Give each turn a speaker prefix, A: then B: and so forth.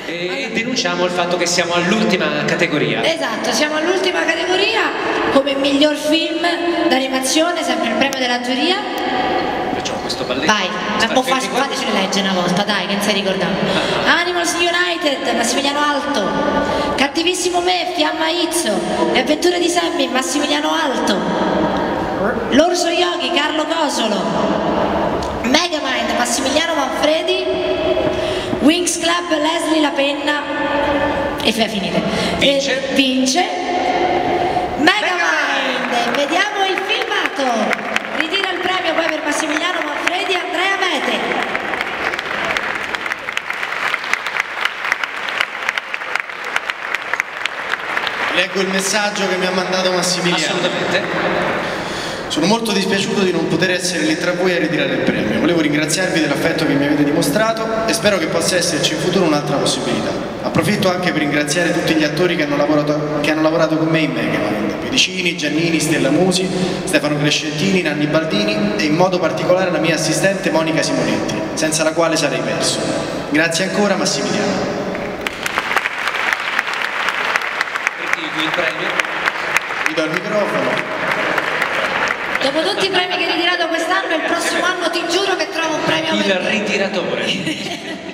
A: E denunciamo il fatto che siamo all'ultima categoria.
B: Esatto, siamo all'ultima categoria come miglior film d'animazione, sempre il premio della giuria.
A: Facciamo questo balletto.
B: Vai, fatecene leggere una volta, dai, che non sei ricordato. Animals United, Massimiliano Alto. Cattivissimo Me, Fiamma Izzo. Le avventure di Sammy, Massimiliano Alto. L'Orso Yogi, Carlo Cosolo. Megamind, Massimiliano Manfredi. Wings Club, Leslie La Penna. E finite. Vince Megamind. Vediamo il filmato. Ritira il premio poi per Massimiliano Manfredi e Andrea Mete.
C: Leggo il messaggio che mi ha mandato Massimiliano.
A: Assolutamente.
C: Sono molto dispiaciuto di non poter essere lì tra voi a ritirare il premio. Volevo ringraziarvi dell'affetto che mi avete dimostrato e spero che possa esserci in futuro un'altra possibilità. Approfitto anche per ringraziare tutti gli attori che hanno lavorato con me in Megamind: Pedicini, Giannini, Stella Musi, Stefano Crescentini, Nanni Baldini e in modo particolare la mia assistente Monica Simonetti, senza la quale sarei perso. Grazie ancora Massimiliano.
A: Il premio.
C: Vi do il microfono.
B: Dopo tutti i premi che hai ritirato quest'anno, il prossimo anno ti giuro che trovo un premio
A: Il
B: per te.
A: ritiratore.